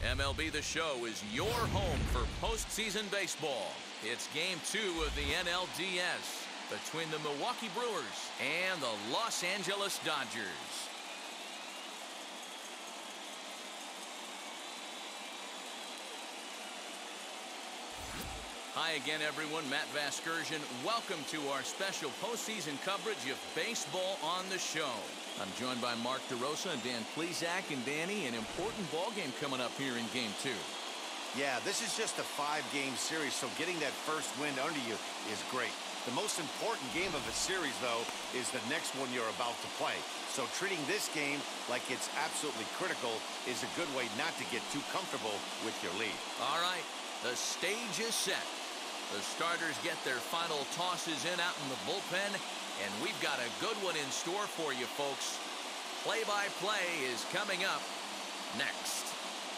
MLB The Show is your home for postseason baseball. It's Game 2 of the NLDS between the Milwaukee Brewers and the Los Angeles Dodgers. Hi again, everyone. Matt Vasgersian. Welcome to our special postseason coverage of Baseball on the Show. I'm joined by Mark DeRosa and Dan Plesac. And Danny, an important ball game coming up here in Game 2. Yeah, this is just a 5-game series, so getting that first win under you is great. The most important game of the series, though, is the next one you're about to play. So treating this game like it's absolutely critical is a good way not to get too comfortable with your lead. All right, the stage is set. The starters get their final tosses in out in the bullpen, and we've got a good one in store for you, folks. Play-by-play is coming up next.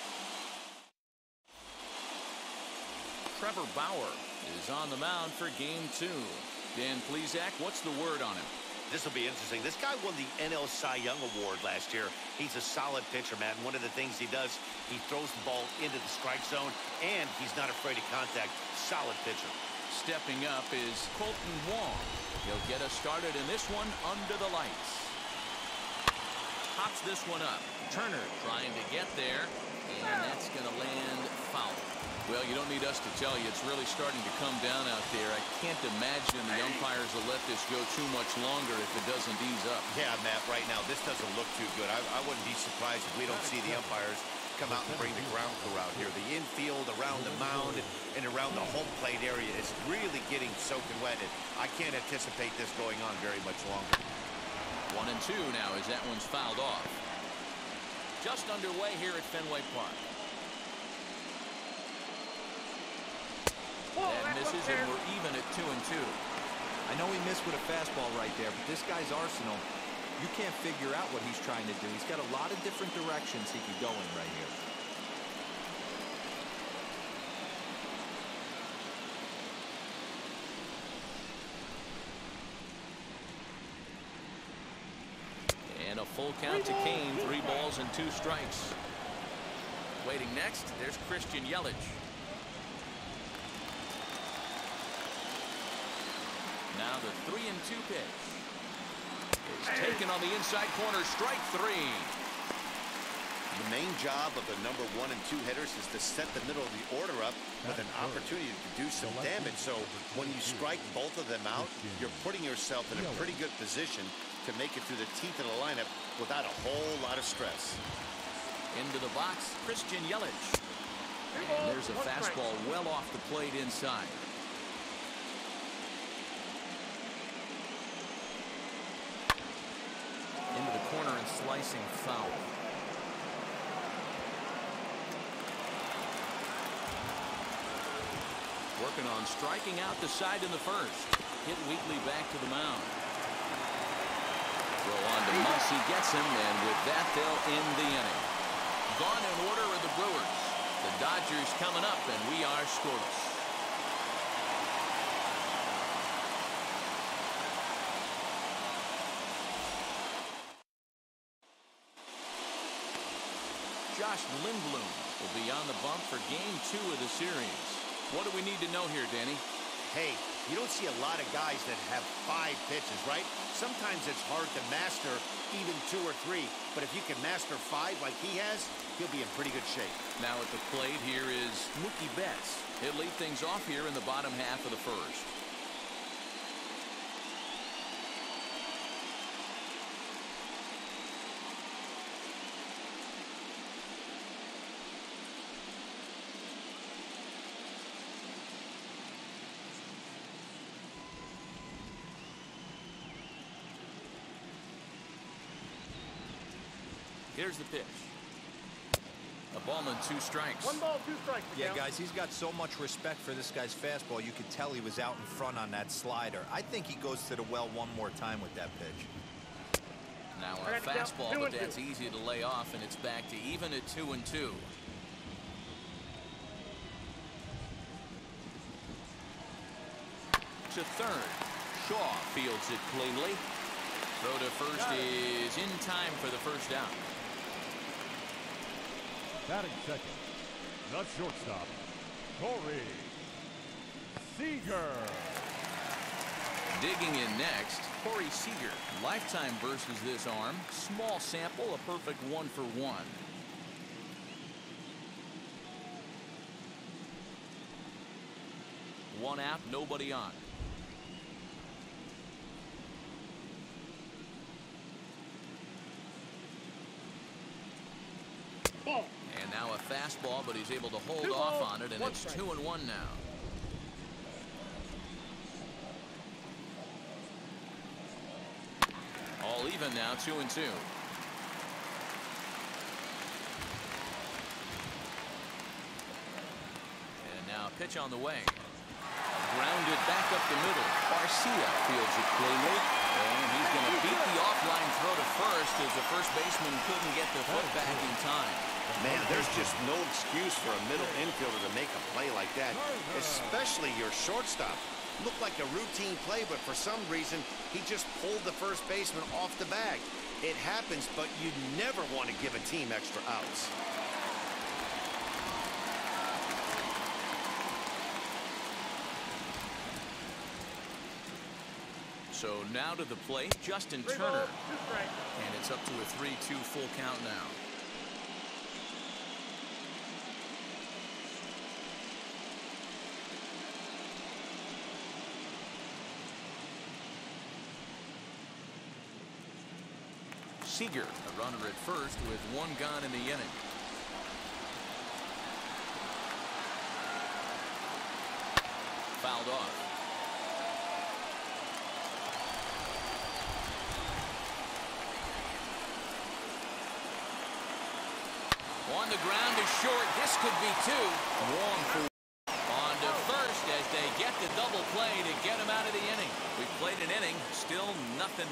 Trevor Bauer is on the mound for Game 2. Dan Plesac, what's the word on him? This will be interesting. This guy won the NL Cy Young Award last year. He's a solid pitcher, Matt. And one of the things he does, he throws the ball into the strike zone, and he's not afraid of contact. Solid pitcher. Stepping up is Colton Wong. He'll get us started in this one under the lights. Pops this one up. Turner trying to get there, and that's going to land foul. Well, you don't need us to tell you it's really starting to come down out there. I can't imagine the umpires will let this go too much longer if it doesn't ease up. Yeah, Matt, right now this doesn't look too good. I wouldn't be surprised if we don't see the umpires come out and bring the ground crew out here. The infield, around the mound, and around the home plate area is really getting soaking wet. And I can't anticipate this going on very much longer. 1-2 now as that one's fouled off. Just underway here at Fenway Park. That misses, and we're even at 2-2. I know he missed with a fastball right there, but this guy's arsenal, you can't figure out what he's trying to do. He's got a lot of different directions he could go in right here. And a full count to Kane, 3 balls and 2 strikes. Waiting next, there's Christian Yelich. Now the 3-2 pitch is taken on the inside corner. Strike 3. The main job of the number 1 and 2 hitters is to set the middle of the order up with an opportunity to do some damage. So when you strike both of them out, you're putting yourself in a pretty good position to make it through the teeth of the lineup without a whole lot of stress. Into the box, Christian Yelich. And there's a fastball well off the plate inside. Into the corner and slicing foul. Working on striking out the side in the first. Hit weakly back to the mound. Throw on to Muncy, gets him, and with that they'll end the inning. Gone in order are the Brewers. The Dodgers coming up, and we are scoreless. Josh Lindblom will be on the bump for Game 2 of the series. What do we need to know here, Danny? Hey, you don't see a lot of guys that have 5 pitches, right? Sometimes it's hard to master even 2 or 3. But if you can master 5 like he has, he'll be in pretty good shape. Now at the plate here is Mookie Betts. He'll lead things off here in the bottom half of the first. Here's the pitch. A ball and 2 strikes. 1 ball, 2 strikes. Yeah, guys, he's got so much respect for this guy's fastball. You could tell he was out in front on that slider. I think he goes to the well one more time with that pitch. Now a fastball, but that's easy to lay off, and it's back to even at 2-2. To third. Shaw fields it cleanly. Throw to first is in time for the first down. Batting second, The shortstop, Corey Seager. Digging in next, Corey Seager. Lifetime versus this arm. Small sample, a perfect 1-for-1. One out, nobody on. Ball. And now a fastball, but he's able to hold off on it, and it's 2-1 now. All even now, 2-2. And now a pitch on the way. Grounded back up the middle. Garcia fields it cleanly, and he's going to beat the offline throw to first as the first baseman couldn't get the foot back in time. Man, there's just no excuse for a middle infielder to make a play like that, especially your shortstop. Looked like a routine play, but for some reason, he just pulled the first baseman off the bag. It happens, but you never want to give a team extra outs. So now to the plate, Justin Turner. And it's up to a 3-2 full count now. Seager, a runner at first with one gone in the inning. Fouled off. On the ground is short. This could be two. Wong for on to first as they get the double play to get him out of the inning. We've played an inning, still 0-0.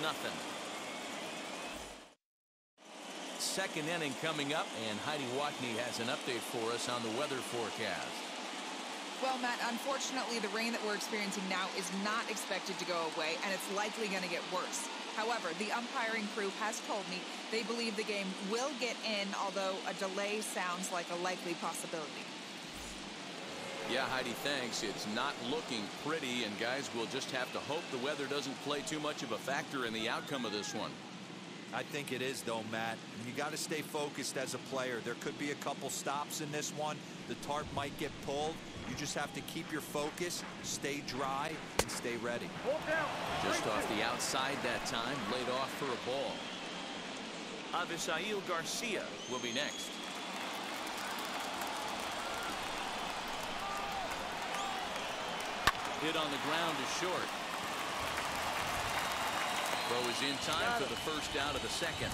Second inning coming up, and Heidi Watney has an update for us on the weather forecast. Well, Matt, unfortunately, the rain that we're experiencing now is not expected to go away, and it's likely going to get worse. However, the umpiring crew has told me they believe the game will get in, although a delay sounds like a likely possibility. Yeah, Heidi, thanks. It's not looking pretty, and guys, we'll just have to hope the weather doesn't play too much of a factor in the outcome of this one. I think it is, though, Matt. You got to stay focused as a player. There could be a couple stops in this one. The tarp might get pulled. You just have to keep your focus, stay dry, and stay ready. Just off the outside that time, laid off for a ball. Avisail Garcia will be next. Hit on the ground is short. Throw is in time for the first out of the second.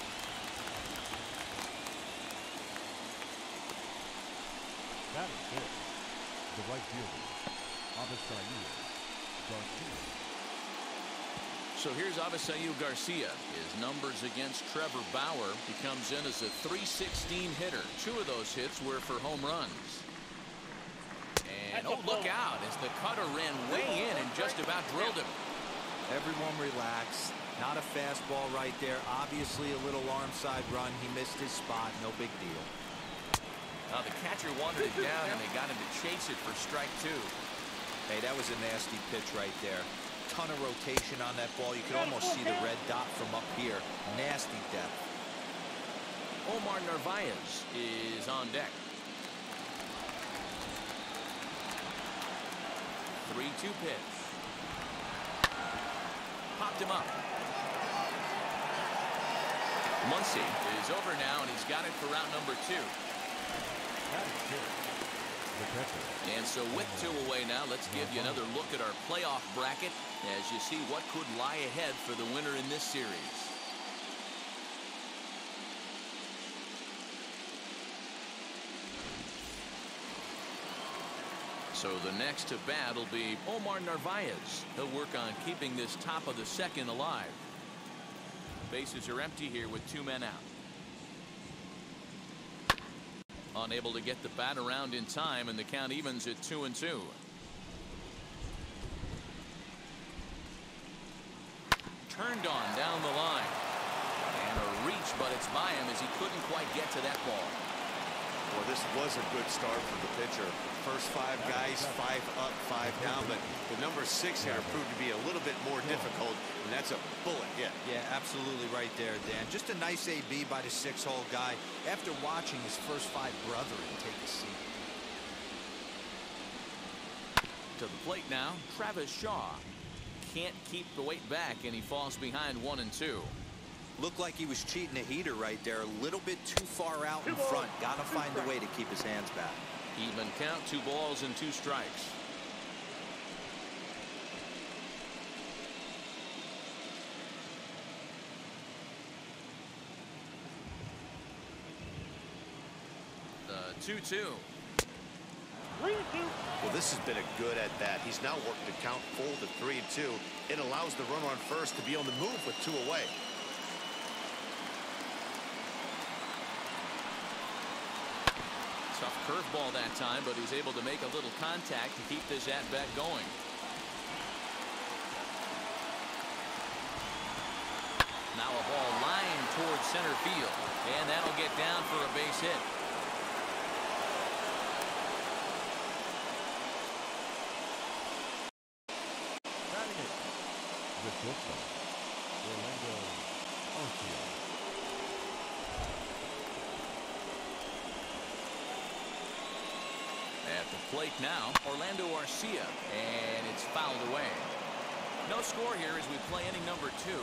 That is it. The right fielder, Avisail Garcia. So here's Avisail Garcia. His numbers against Trevor Bauer. He comes in as a .316 hitter. 2 of those hits were for home runs. And oh, look out as the cutter ran way in and just about drilled him. Everyone relax. Not a fastball right there. Obviously a little arm side run. He missed his spot. No big deal. Now the catcher wanted it down, and they got him to chase it for strike 2. Hey, that was a nasty pitch right there. Ton of rotation on that ball. You could almost see the red dot from up here. Nasty depth. Omar Narvaez is on deck. 3-2 pitch. Popped him up. Muncy is over now, and he's got it for route number 2. And so with 2 away now, let's give you another look at our playoff bracket as you see what could lie ahead for the winner in this series. So the next to bat will be Omar Narvaez. He'll work on keeping this top of the second alive. Bases are empty here with 2 men out. Unable to get the bat around in time, and the count evens at 2-2. Turned on down the line. And a reach, but it's by him as he couldn't quite get to that ball. Well, this was a good start for the pitcher. First 5 guys, 5 up, 5 down, but the number 6 hitter proved to be a little bit more difficult, and that's a bullet hit. Yeah, absolutely right there, Dan. Just a nice AB by the 6-hole guy after watching his first 5 brethren take a seat. To the plate now, Travis Shaw. Can't keep the weight back, and he falls behind 1-2. Looked like he was cheating a heater right there. A little bit too far out in front. Got to find a way to keep his hands back. Even count, 2 balls and 2 strikes. The 2-2. Well, this has been a good at bat. He's now worked the count full to 3-2. It allows the runner on first to be on the move with 2 away. Tough curveball that time, but he's able to make a little contact to keep this at-bat going. Now a ball lined towards center field, and that'll get down for a base hit. At the plate now, Orlando Arcia, and it's fouled away. No score here as we play inning number 2.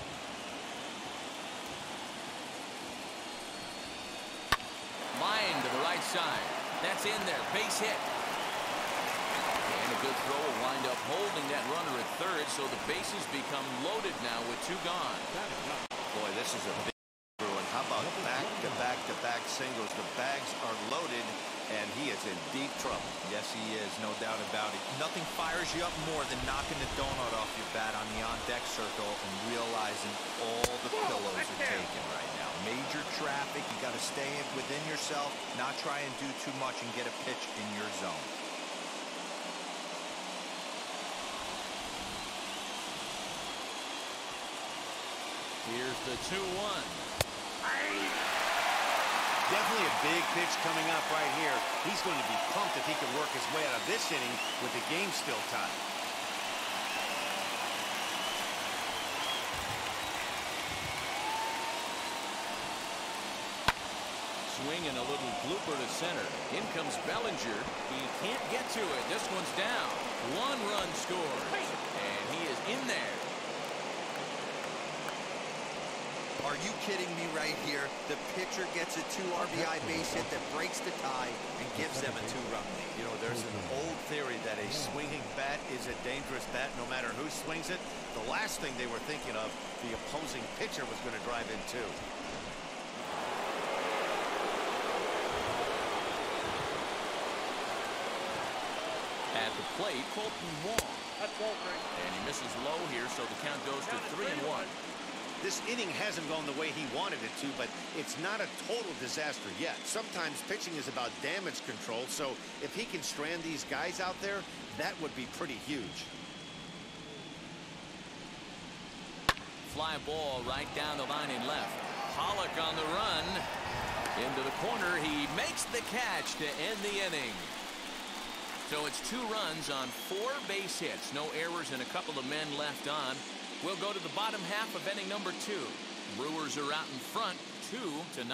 Line to the right side. That's in there. Base hit. And a good throw will wind up holding that runner at third, so the bases become loaded now with 2 gone. Boy, this is a big Bruin. How about back-to-back-to-back singles? The bags are loaded, and he is in deep trouble. Yes, he is. No doubt about it. Nothing fires you up more than knocking the donut off your bat on the on-deck circle and realizing all the pillows are taken right now. Major traffic. You got to stay within yourself, not try and do too much and get a pitch in your zone. Here's the 2-1. Definitely a big pitch coming up right here. He's going to be pumped if he can work his way out of this inning with the game still tied. Swing and a little blooper to center. In comes Bellinger. He can't get to it. This one's down. 1 run scores. And he is in there. Are you kidding me right here? The pitcher gets a 2 RBI base hit that breaks the tie and gives them a 2-run lead. You know, there's an old theory that a swinging bat is a dangerous bat no matter who swings it. The last thing they were thinking of, the opposing pitcher was going to drive in too. At the plate, Colton Wong. And he misses low here, so the count goes to 3-1. This inning hasn't gone the way he wanted it to, but it's not a total disaster yet. Sometimes pitching is about damage control, so if he can strand these guys out there, that would be pretty huge. Fly ball right down the line in left. Pollock on the run. Into the corner. He makes the catch to end the inning. So it's 2 runs on 4 base hits. No errors and a couple of men left on. We'll go to the bottom half of inning number 2. Brewers are out in front, 2-0.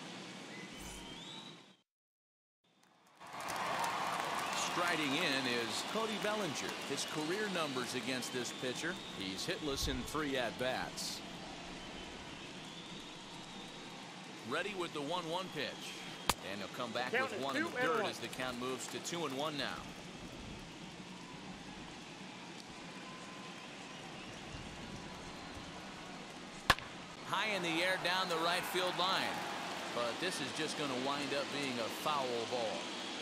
Striding in is Cody Bellinger. His career numbers against this pitcher. He's hitless in 3 at-bats. Ready with the 1-1 pitch. And he'll come back with 1 in the dirt as the count moves to 2-1 now. High in the air down the right field line. But this is just going to wind up being a foul ball.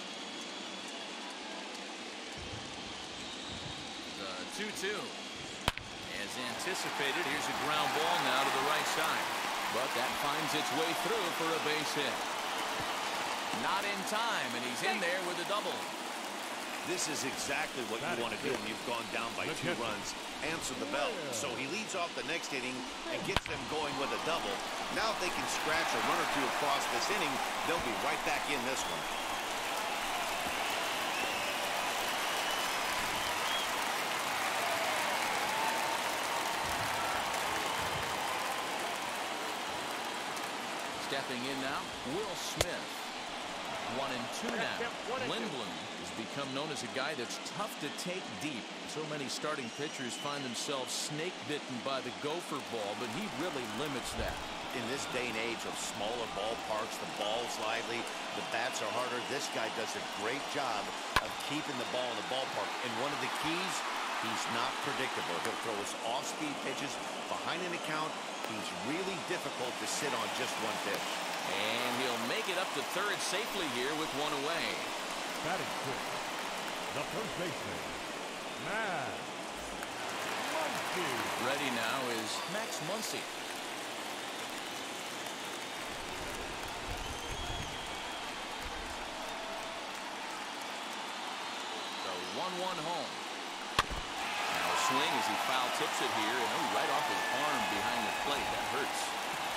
The 2-2. As anticipated, here's a ground ball now to the right side. But that finds its way through for a base hit. Not in time, and he's in there with a double. This is exactly what you want to do when you've gone down by 2 runs. Answer the bell. So he leads off the next inning and gets them going with a double. Now if they can scratch a run or 2 across this inning, they'll be right back in this one. Stepping in now, Will Smith. 1-2 now. Lindblom has become known as a guy that's tough to take deep. So many starting pitchers find themselves snake-bitten by the gopher ball, but he really limits that. In this day and age of smaller ballparks, the ball's lively, the bats are harder. This guy does a great job of keeping the ball in the ballpark. And one of the keys, he's not predictable. He'll throw his off-speed pitches behind an account. He's really difficult to sit on just one pitch. And he'll make it up to third safely here with 1 away. Batting fifth, the first baseman, Max Muncy. Ready now is Max Muncy. The 1-1 home. Now a swing as he foul tips it here, and right off his arm behind the plate. That hurts.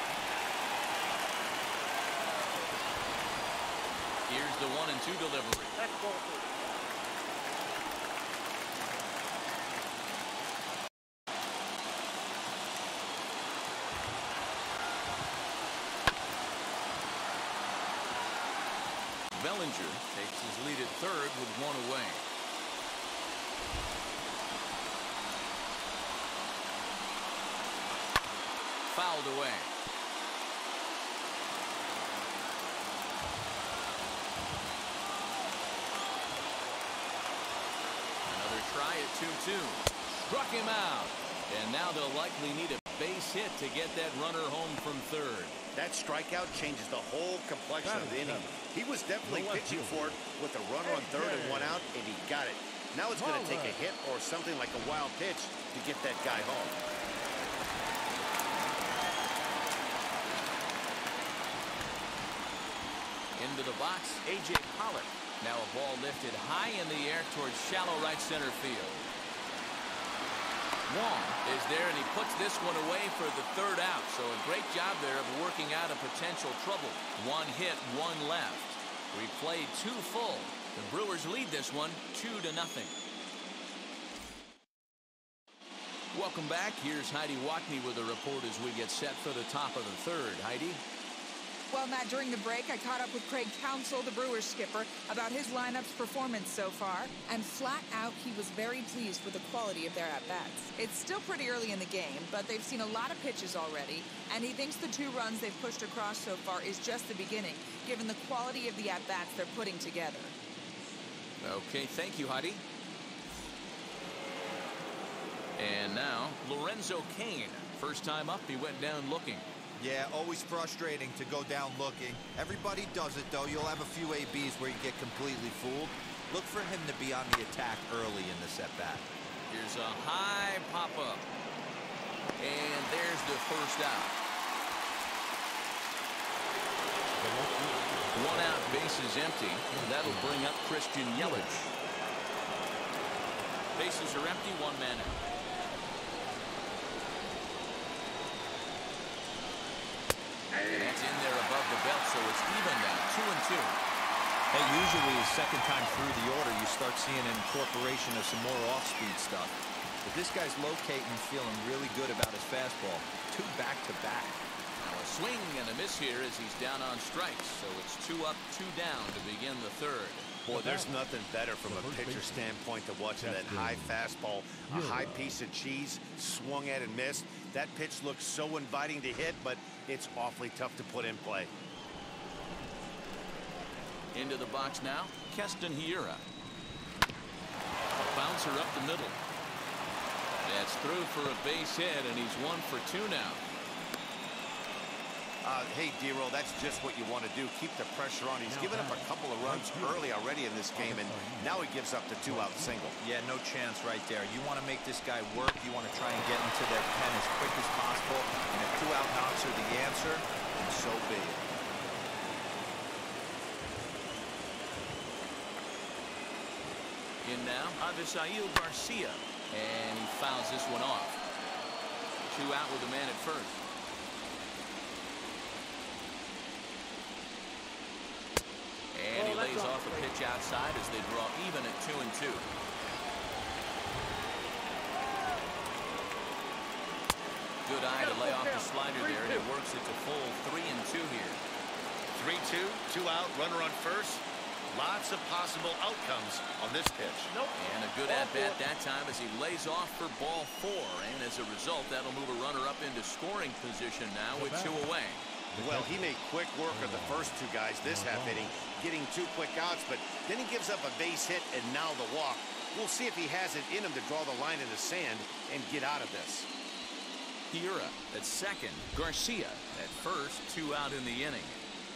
Here's the 1-2 delivery. That's ball 3. Bellinger takes his lead at third with 1 away. Fouled away. Try at 2-2. Struck him out. And now they'll likely need a base hit to get that runner home from third. That strikeout changes the whole complexion of the inning. He was definitely pitching for it with a runner on third and 1 out, and he got it. Now it's going to take a hit or something like a wild pitch to get that guy home. Into the box, A.J. Pollock. Now a ball lifted high in the air towards shallow right center field. Wong is there, and he puts this one away for the third out. So a great job there of working out a potential trouble. 1 hit, 1 left. We played 2 full. The Brewers lead this one 2-0. Welcome back. Here's Heidi Watney with a report as we get set for the top of the third. Heidi? Well, Matt, during the break, I caught up with Craig Counsell, the Brewers skipper, about his lineup's performance so far. And flat out, he was very pleased with the quality of their at-bats. It's still pretty early in the game, but they've seen a lot of pitches already. And he thinks the 2 runs they've pushed across so far is just the beginning, given the quality of the at-bats they're putting together. Okay, thank you, Heidi. And now, Lorenzo Cain. First time up, he went down looking. Yeah, always frustrating to go down looking. Everybody does it, though. You'll have a few ABs where you get completely fooled. Look for him to be on the attack early in the at-bat. Here's a high pop-up. And there's the first out. 1 out, base is empty. That'll bring up Christian Yelich. Bases are empty, 1 man out. And that's in there above the belt, so it's even now, 2-2. Hey, usually the second time through the order, you start seeing an incorporation of some more off-speed stuff. But this guy's locating and feeling really good about his fastball. 2 back-to-back. Now a swing and a miss here as he's down on strikes, so it's 2 up, 2 down to begin the third. Boy, there's nothing better from a pitcher standpoint to watching that high fastball, a high piece of cheese, swung at and missed. That pitch looks so inviting to hit, but it's awfully tough to put in play. Into the box now, Keston Hiura. A bouncer up the middle. That's through for a base hit, and he's 1 for 2 now. Hey, D-Roll, that's just what you want to do. Keep the pressure on. He's given up a couple of runs early already in this game, and now he gives up the 2-out single. Yeah, no chance right there. You want to make this guy work. You want to try and get into that pen as quick as possible. And if 2-out knocks are the answer, then so be it. in now. Avisail Garcia. And he fouls this one off. 2 out with a man at first. And he lays off a pitch outside as they draw even at 2-2. Good eye to lay off the slider there, and it works it to full 3-2 here. 3-2, 2 out, runner on first. Lots of possible outcomes on this pitch. And a good at-bat that time as he lays off for ball 4. And as a result, that'll move a runner up into scoring position now with 2 away. Well, he made quick work of the first 2 guys this half inning, getting 2 quick outs, but then he gives up a base hit and now the walk. We'll see if he has it in him to draw the line in the sand and get out of this. Hiura at second. Garcia at first. 2 out in the inning.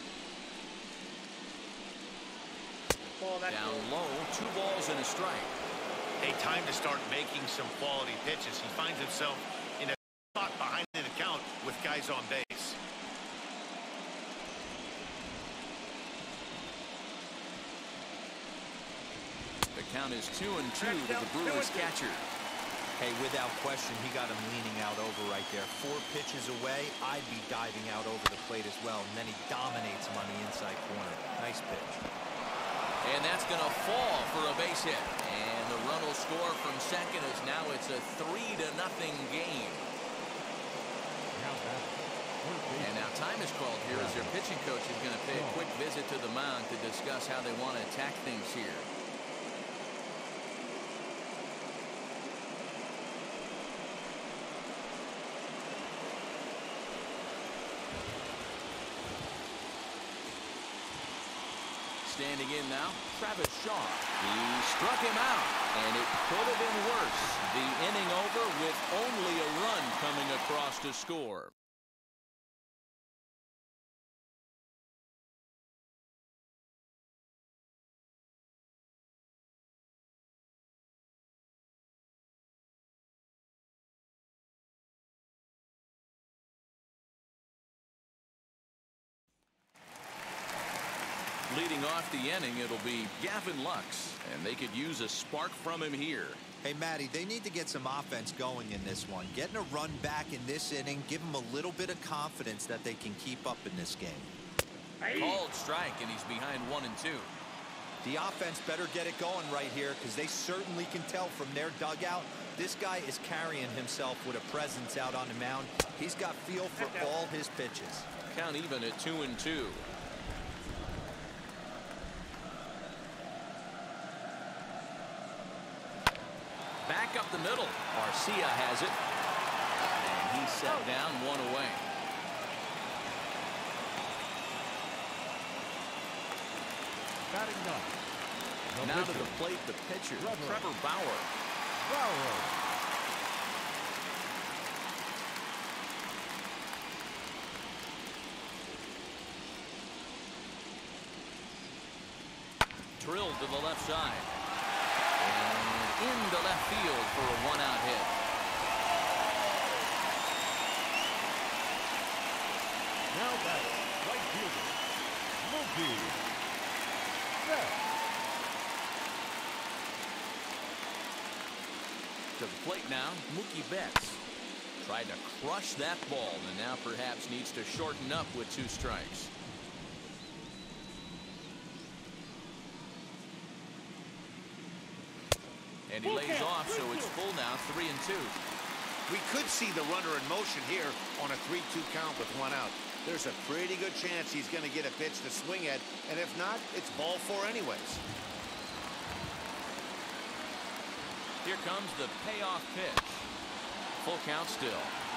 Down low, 2 balls and a strike. Hey, time to start making some quality pitches. He finds himself in a spot behind the count with guys on base. The count is 2-2 to the Brewers catcher. Hey, without question, he got him leaning out over right there. 4 pitches away, I'd be diving out over the plate as well. And then he dominates him on the inside corner. Nice pitch. And that's going to fall for a base hit. And the run will score from second as now it's a 3-0 game. And now time is called here as their pitching coach is going to pay a quick visit to the mound to discuss how they want to attack things here. Standing in now, Travis Shaw. He struck him out, and it could have been worse. The inning over with only a run coming across to score. Leading off the inning, it'll be Gavin Lux, and they could use a spark from him here. Hey, Matty, they need to get some offense going in this one. Getting a run back in this inning, give them a little bit of confidence that they can keep up in this game. Called strike, and he's behind 1-2. The offense better get it going right here because they certainly can tell from their dugout. This guy is carrying himself with a presence out on the mound. He's got feel for all his pitches. Count even at 2-2. Back up the middle. Garcia has it. And he's set down 1 away. Batting up. Now to the plate, the pitcher, Trevor Bauer. Drilled to the left side. Into left field for a 1-out hit. Now that's right fielder, Mookie Betts. To the plate now, Mookie Betts. Tried to crush that ball and now perhaps needs to shorten up with 2 strikes. And he lays off, so it's full now, 3-2. We could see the runner in motion here on a 3-2 count with 1 out. There's a pretty good chance he's going to get a pitch to swing at, and if not, it's ball 4 anyways. Here comes the payoff pitch. Full count still.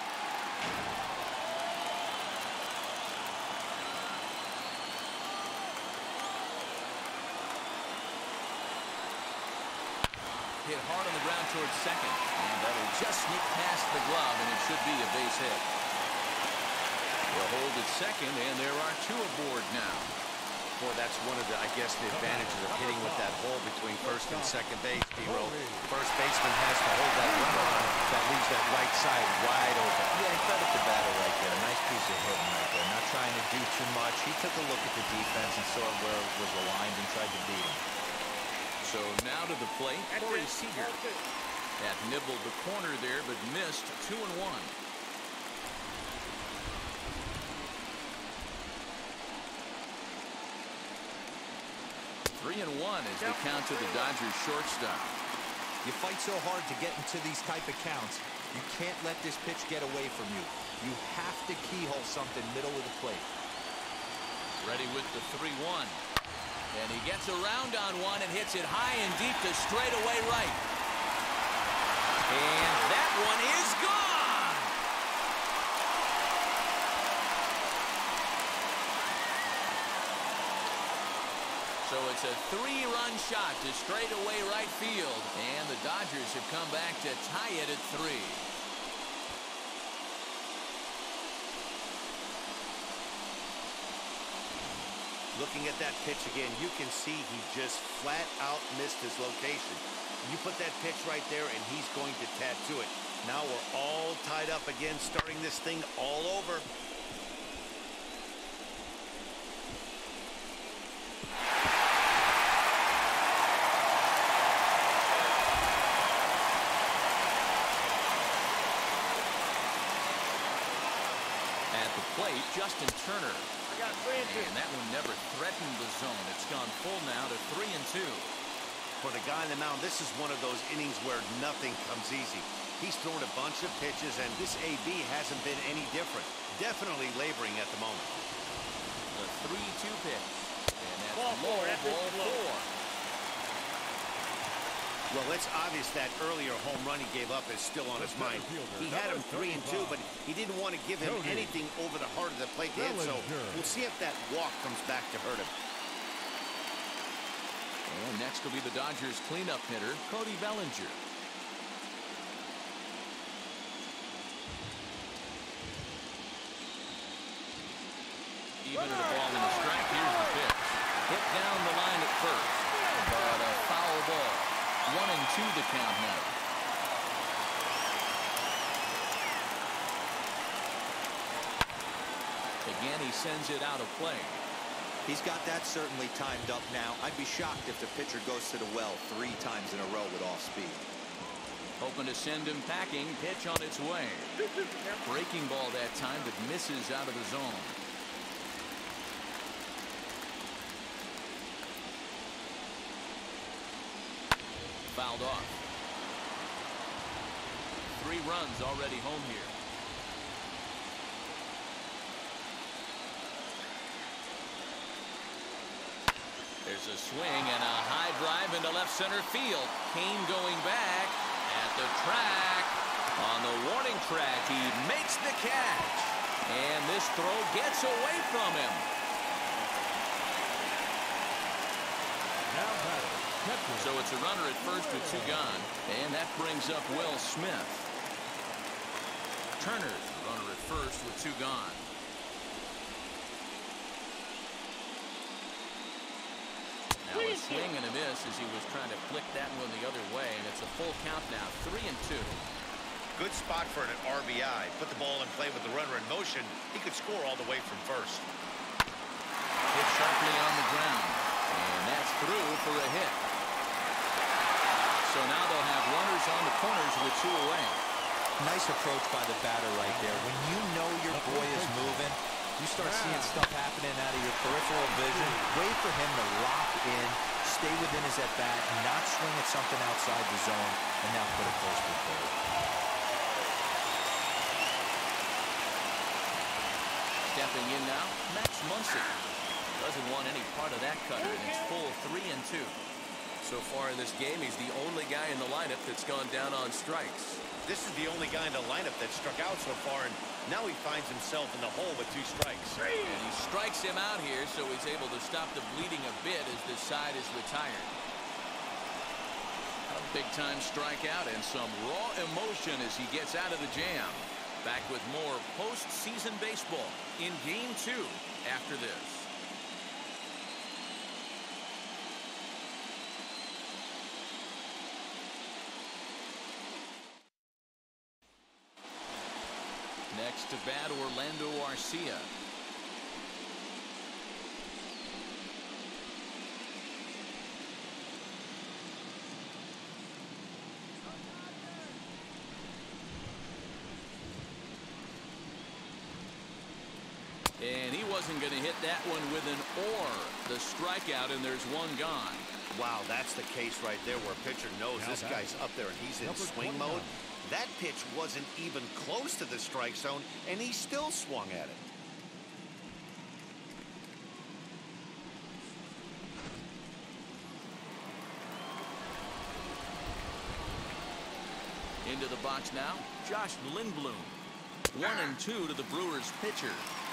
Hit hard on the ground towards second. And that'll just sneak past the glove, and it should be a base hit. They'll hold at second, and there are 2 aboard now. Boy, that's one of the, I guess, the advantages of hitting with that hole between first and second base, D-Row. First baseman has to hold that runner on. That leaves that right side wide open. Yeah, credit the batter right there. Nice piece of hitting right there. Not trying to do too much. He took a look at the defense and saw where it was aligned and tried to beat him. So now to the plate, Corey Seager. That nibbled the corner there, but missed 2-1. 3-1 is the count to the Dodgers shortstop. You fight so hard to get into these type of counts. You can't let this pitch get away from you. You have to keyhole something middle of the plate. Ready with the 3-1. And he gets around on one and hits it high and deep to straightaway right. And that one is gone. So it's a 3-run shot to straightaway right field. And the Dodgers have come back to tie it at 3. Looking at that pitch again, you can see he just flat out missed his location. You put that pitch right there, and he's going to tattoo it. Now we're all tied up again, starting this thing all over. At the plate, Justin Turner. And that one never threatened the zone. It's gone full now to 3-2. For the guy on the mound, this is one of those innings where nothing comes easy. He's thrown a bunch of pitches, and this AB hasn't been any different. Definitely laboring at the moment. The 3-2 pitch. And that's ball 4. Well, it's obvious that earlier home run he gave up is still on his mind. He had him 3-2, but he didn't want to give him anything over the heart of the plate to hit, so we'll see if that walk comes back to hurt him. And next will be the Dodgers cleanup hitter, Cody Bellinger. Even at a ball in the strike, here's the pitch. Hit down the line at first, but a foul ball. 1-2 the count now. Again, he sends it out of play. He's got that certainly timed up now. I'd be shocked if the pitcher goes to the well 3 times in a row with off speed. Hoping to send him packing. Pitch on its way. Breaking ball that time that misses out of the zone. Fouled off. 3 runs already home here. There's a swing and a high drive into left center field. Kane going back at the track. On the warning track, he makes the catch. And this throw gets away from him. So it's a runner at first with 2 gone, and that brings up Will Smith. Turner, runner at first with 2 gone. Now a swing and a miss as he was trying to flick that one the other way, and it's a full count now, 3-2. Good spot for an RBI. Put the ball in play with the runner in motion. He could score all the way from first. Hit sharply on the ground, and that's through for a hit. So now they'll have runners on the corners with 2 away. Nice approach by the batter right there. When you know your boy is moving, you start seeing stuff happening out of your peripheral vision. Wait for him to lock in, stay within his at-bat, not swing at something outside the zone, and now put it first with third. Stepping in now, Max Muncy. Doesn't want any part of that cutter, and it's full 3-2. So far in this game, he's the only guy in the lineup that's gone down on strikes. This is the only guy in the lineup that struck out so far, and now he finds himself in the hole with 2 strikes. And he strikes him out here, so he's able to stop the bleeding a bit as this side is retired. A big-time strikeout and some raw emotion as he gets out of the jam. Back with more postseason baseball in Game 2 after this. Next to bat, Orlando Arcia. wasn't going to hit that one with an or. The strikeout, and there's one gone. Wow, that's the case right there where a pitcher knows this guy's up there and he's in swing mode. That pitch wasn't even close to the strike zone, and he still swung at it. Into the box now, Josh Lindblom. 1-2 to the Brewers pitcher.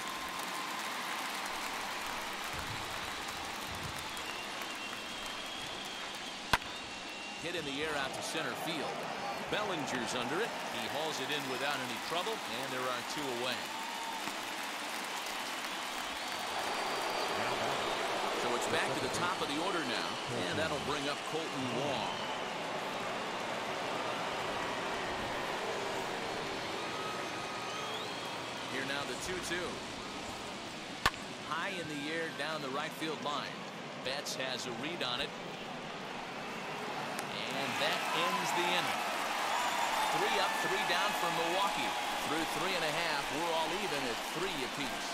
Hit in the air out to center field. Bellinger's under it. He hauls it in without any trouble, and there are 2 away. So it's back to the top of the order now, and that'll bring up Colton Wong. Here now the 2-2. High in the air down the right field line. Betts has a read on it. And that ends the inning. 3 up, 3 down for Milwaukee. Through 3.5, we're all even at 3 apiece.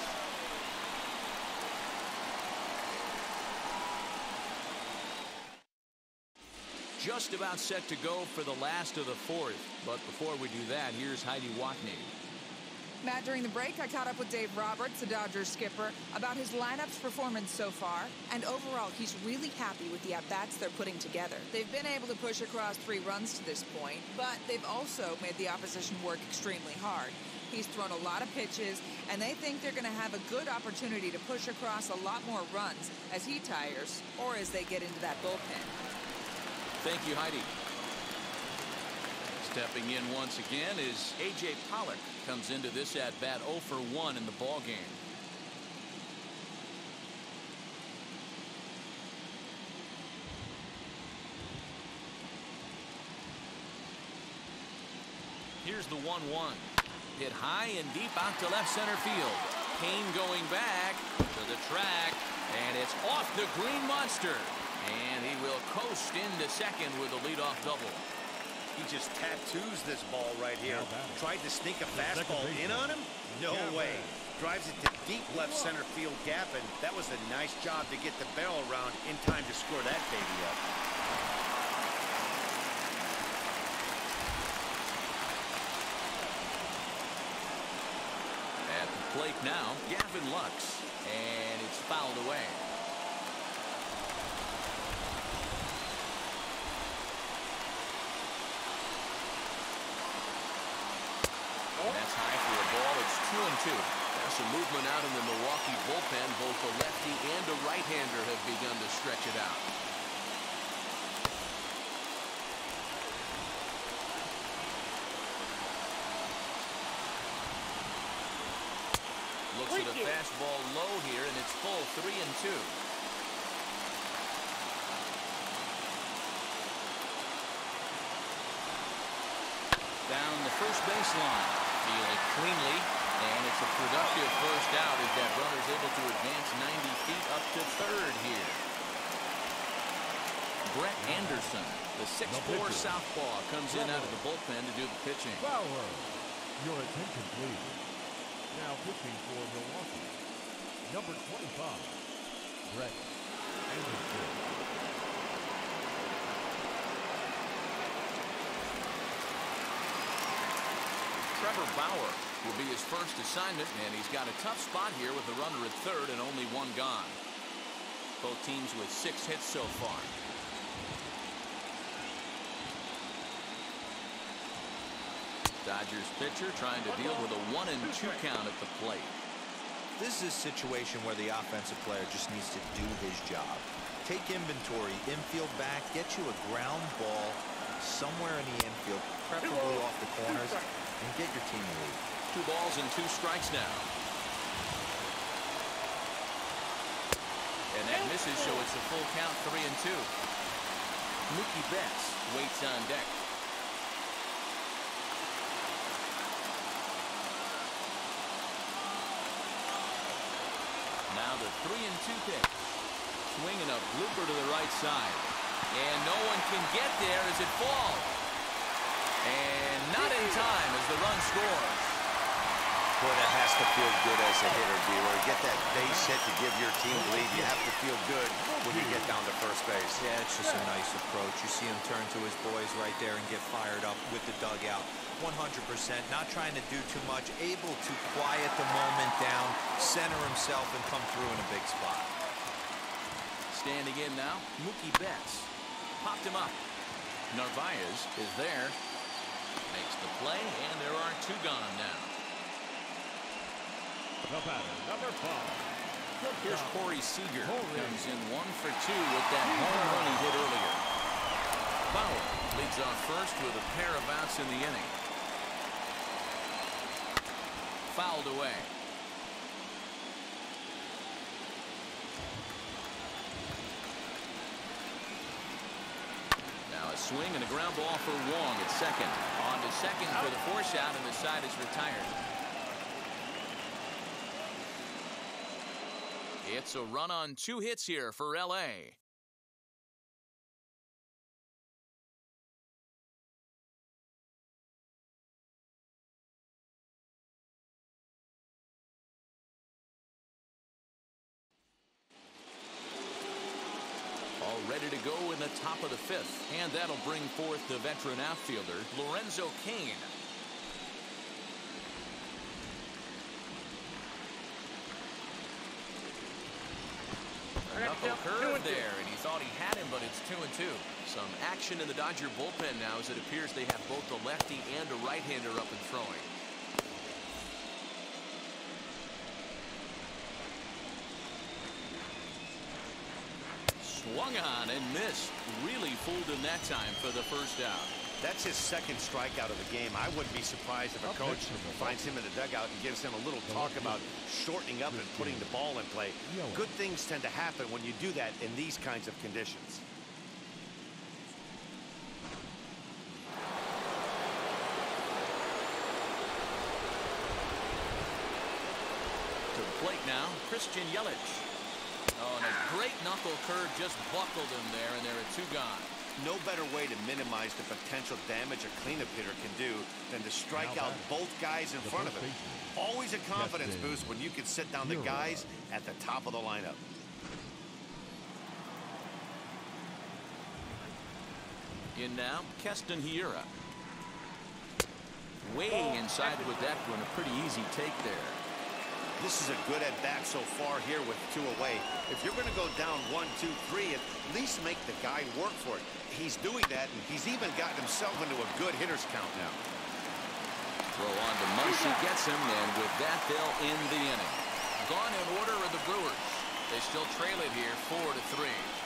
Just about set to go for the last of the 4th. But before we do that, here's Heidi Watney. Matt, during the break, I caught up with Dave Roberts, the Dodgers skipper, about his lineup's performance so far. And overall, he's really happy with the at-bats they're putting together. They've been able to push across 3 runs to this point, but they've also made the opposition work extremely hard. He's thrown a lot of pitches, and they think they're going to have a good opportunity to push across a lot more runs as he tires or as they get into that bullpen. Thank you, Heidi. Stepping in once again is A.J. Pollock. Comes into this at-bat 0 for 1 in the ballgame. Here's the 1-1. Hit high and deep out to left center field. Kane going back to the track, and it's off the Green Monster. And he will coast into second with a leadoff double. He just tattoos this ball right here. Tried to sneak a fastball in on him? No way. Drives it to deep left center field gap, and that was a nice job to get the barrel around in time to score that baby up. At the plate now, Gavin Lux, and it's fouled away. That's high for a ball. It's 2-2. There's some movement out in the Milwaukee bullpen. Both a lefty and a right-hander have begun to stretch it out. Looks at a fastball low here, and it's full 3-2. Down the first baseline. Fielded cleanly, and it's a productive first out as that runner's able to advance 90 feet up to third here. Brett Anderson, the 6'4" southpaw, comes in out of the bullpen to do the pitching. Bauer, your attention please. Now pitching for Milwaukee, number 25, Brett Anderson. Trevor Bauer will be his first assignment, and he's got a tough spot here with a runner at third and only 1 gone. Both teams with 6 hits so far. Dodgers pitcher trying to deal with a 1-2 count at the plate. This is a situation where the offensive player just needs to do his job. Take inventory, infield back, get you a ground ball somewhere in the infield, preferably off the corners, and get your team a lead. 2 balls and 2 strikes now. And that misses, so it's a full count, 3-2. Mookie Betts waits on deck. Now the 3-2 pitch. Swinging a blooper to the right side. And no one can get there as it falls. And not in time as the run scores. Boy, that has to to feel good as a hitter, dealer. Get that base hit to give your team the lead. You have to feel good when you get down to first base. Yeah, it's just a nice approach. You see him turn to his boys right there and get fired up with the dugout. 100%, not trying to do too much, able to quiet the moment down, center himself, and come through in a big spot. Standing in now, Mookie Betts. Popped him up. Narvaez is there. Makes the play, and there are two gone now. The batter, number 5. Here's Corey Seager. Comes in 1 for 2 with that home run he hit earlier. Bauer leads off first with a pair of outs in the inning. Fouled away. Now a swing and a ground ball for Wong at second. On to second for the force out, and the side is retired. It's a run on 2 hits here for L.A. All ready to go in the top of the 5th. And that'll bring forth the veteran outfielder, Lorenzo Cain. Knuckle curve there, and he thought he had him, but it's 2-2. Some action in the Dodger bullpen now, as it appears they have both a lefty and a right-hander up and throwing. Swung on and missed. Really fooled him that time for the first out. That's his second strikeout of the game. I wouldn't be surprised if a coach finds him in the dugout and gives him a little talk about shortening up and putting the ball in play. Good things tend to happen when you do that in these kinds of conditions. To the plate now, Christian Yelich. Oh, and a great knuckle curve just buckled him there, and there are 2 gone. No better way to minimize the potential damage a cleanup hitter can do than to strike out both guys in front of him. Always a confidence boost when you can sit down the guys at the top of the lineup. In now, Keston Hiura. Way inside with that one. A pretty easy take there. This is a good at-bat so far here with 2 away. If you're going to go down 1, 2, 3, at least make the guy work for it. He's doing that, and he's even gotten himself into a good hitter's count now. Throw on to Muncy, gets him, and with that, they'll end the inning. Gone in order are the Brewers. They still trail it here 4-3.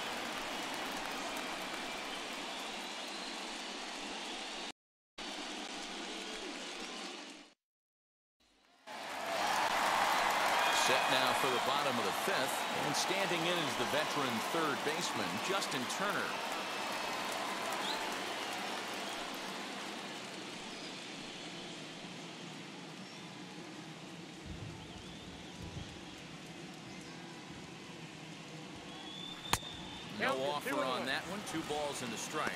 Set now for the bottom of the 5th, and standing in is the veteran third baseman, Justin Turner. No offer on that one. 2 balls and a strike.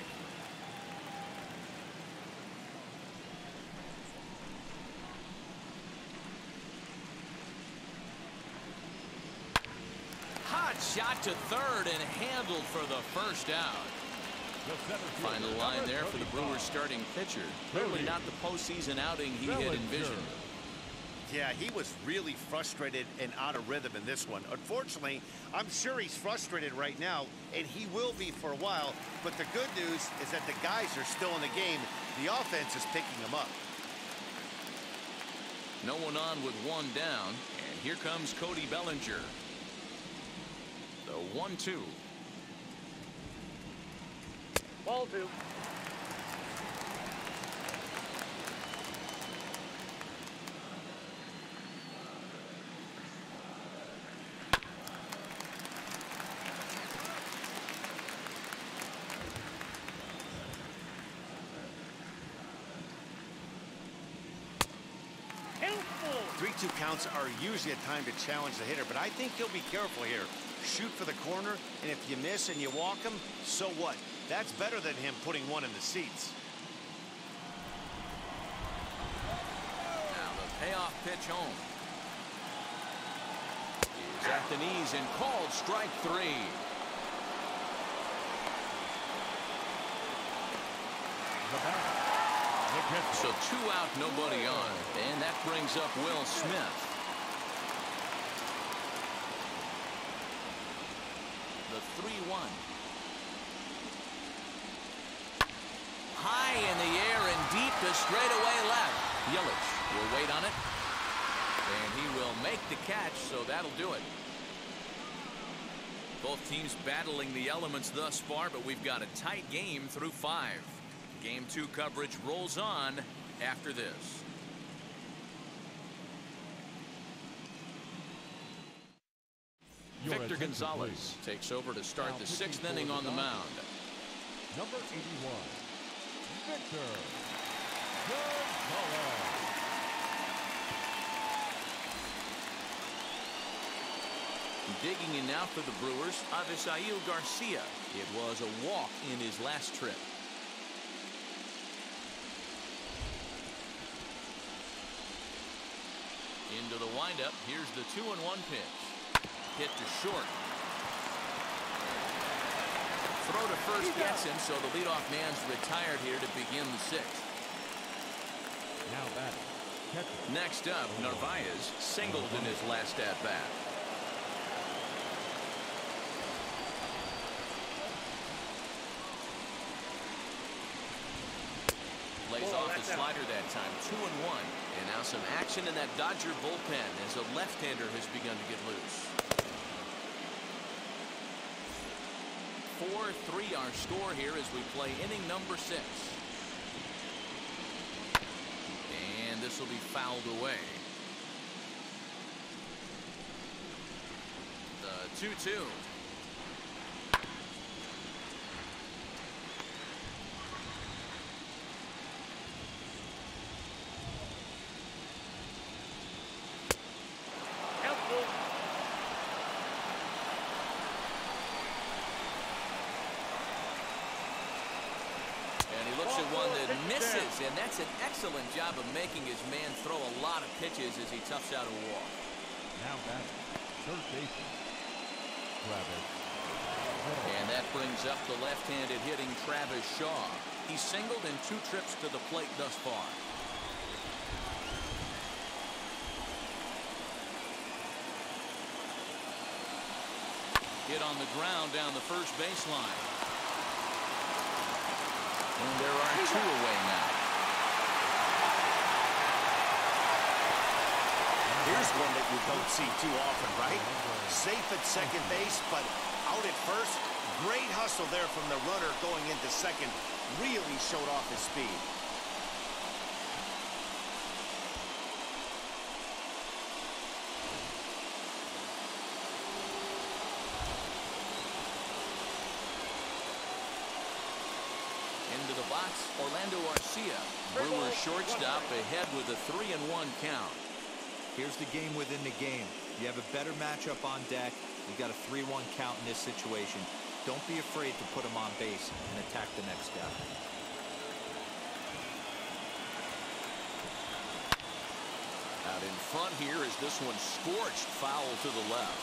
Shot to third and handled for the first out. Final line there for the Brewers starting pitcher. Clearly not the postseason outing he had envisioned. Yeah, he was really frustrated and out of rhythm in this one. Unfortunately, I'm sure he's frustrated right now, and he will be for a while. But the good news is that the guys are still in the game. The offense is picking them up. No one on with 1 down, and here comes Cody Bellinger. The 1-2. Ball 2. Helpful. 3-2 counts are usually a time to challenge the hitter, but I think he'll be careful here. Shoot for the corner, and if you miss and you walk him, so what? That's better than him putting one in the seats. Now the payoff pitch home. He's at the knees and called strike 3. So 2 out, nobody on. And that brings up Will Smith. The 3-1. High in the air and deep to straightaway left. Yelich will wait on it. And he will make the catch, so that'll do it. Both teams battling the elements thus far, but we've got a tight game through 5. Game 2 coverage rolls on after this. Victor Gonzalez takes over to start the 6th inning on the mound. Number 81, Victor Gonzalez. Digging in now for the Brewers, Avisail Garcia. It was a walk in his last trip. Into the windup. Here's the 2-1 pitch. Hit to short. Throw to first gets him, so the leadoff man's retired here to begin the 6th. Now batting. Next up, Narvaez singled in his last at-bat. Lays off the slider that time. 2-1. And now some action in that Dodger bullpen as a left-hander has begun to get loose. 4-3 our score here as we play inning number 6. And this will be fouled away. The 2-2. One that misses, and that's an excellent job of making his man throw a lot of pitches as he toughs out a walk. Now batting, third baseman, Travis. And that brings up the left-handed hitting Travis Shaw. He's singled in 2 trips to the plate thus far. Hit on the ground down the first baseline. And there are 2 away now. Here's one that you don't see too often, right? Safe at second base, but out at first. Great hustle there from the runner going into second. Really showed off his speed. Into the box, Orlando Arcia. Brewers shortstop ahead with a 3-1 count. Here's the game within the game. You have a better matchup on deck. You've got a 3-1 count in this situation. Don't be afraid to put him on base and attack the next guy. Out in front here is this one scorched foul to the left.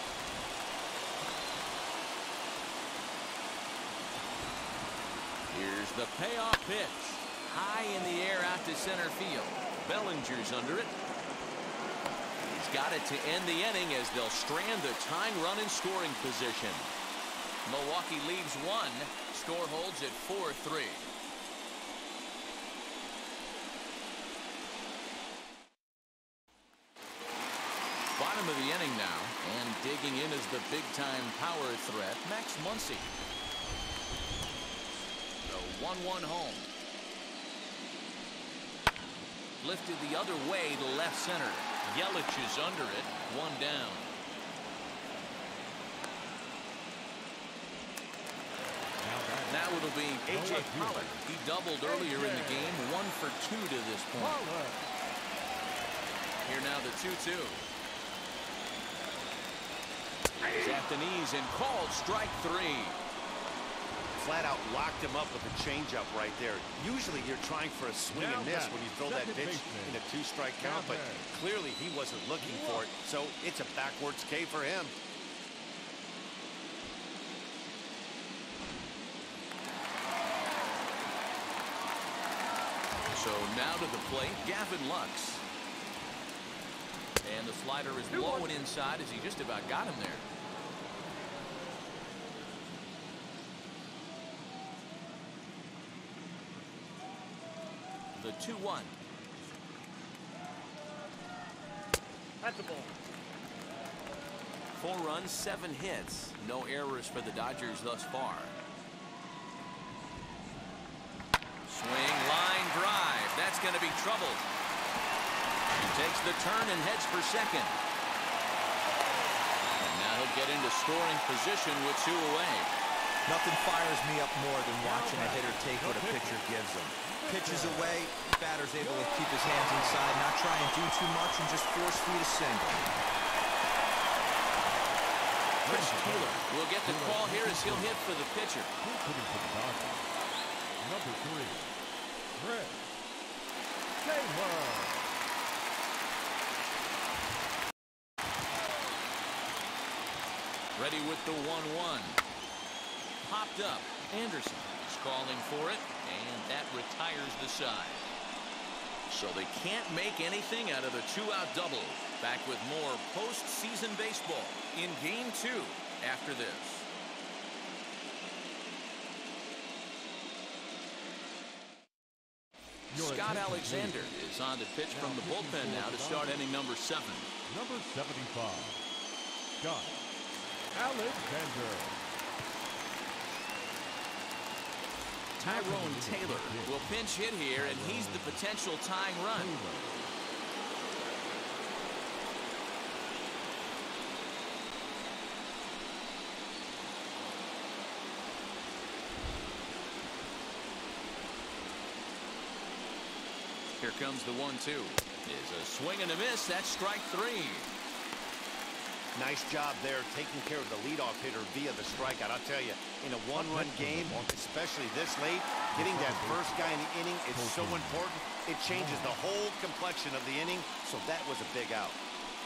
Here's the payoff pitch. High in the air out to center field. Bellinger's under it. He's got it to end the inning as they'll strand the tying run in scoring position. Milwaukee leaves 1. Score holds at 4-3. Bottom of the inning now, and digging in is the big-time power threat, Max Muncy. The 1-1 home. Lifted the other way to left center. Yelich is under it. 1 down. Now it'll be A.J. Pollock. He doubled earlier in the game. 1 for 2 to this point. Here now the 2-2. He's at the knees and called strike 3. flat out locked him up with a changeup right there. Usually you're trying for a swing and miss when you throw that pitch in a 2-strike count, but clearly he wasn't looking for it, so it's a backwards K for him. So now to the plate, Gavin Lux. And the slider is low and inside as he just about got him there. The 2-1. That's the ball. 4 runs, 7 hits. No errors for the Dodgers thus far. Swing, line drive. That's going to be trouble. He takes the turn and heads for second. And now he'll get into scoring position with 2 away. Nothing fires me up more than watching a hitter take what a pitcher gives him. Pitches away, batter's able to keep his hands inside, not try and do too much, and just force feed a single. Chris Taylor will get the call here as he'll hit for the pitcher. Number 3, Chris Taylor. Ready with the 1-1. Popped up. Anderson is calling for it, and that retires the side. So they can't make anything out of the 2-out double. Back with more postseason baseball in Game 2 after this. Scott Alexander is on to pitch from the bullpen now to start inning number 7. Number 75, Scott Alexander. Tyrone Taylor will pinch hit here, and he's the potential tying run. Here comes the 1-2. Is a swing and a miss. That's strike 3. Nice job there taking care of the leadoff hitter via the strikeout. I'll tell you, in a 1-run game, especially this late, getting that first guy in the inning is so important. It changes the whole complexion of the inning, so that was a big out.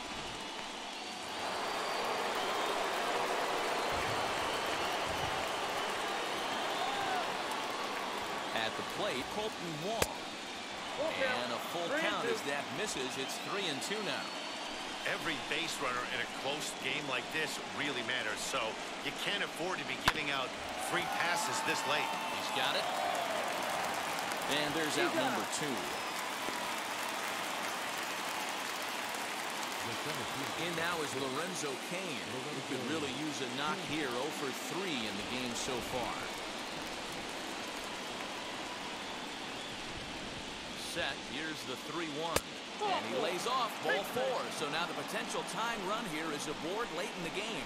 At the plate, Colton Wong. And a full count as that misses. It's 3-2 now. Every base runner in a close game like this really matters, so you can't afford to be giving out free passes this late. He's got it. And there's out number 2. In now is Lorenzo Cain, who could really use a knock here. 0 for 3 in the game so far. Set. Here's the 3-1. And he lays off ball 4. So now the potential tying run here is aboard late in the game.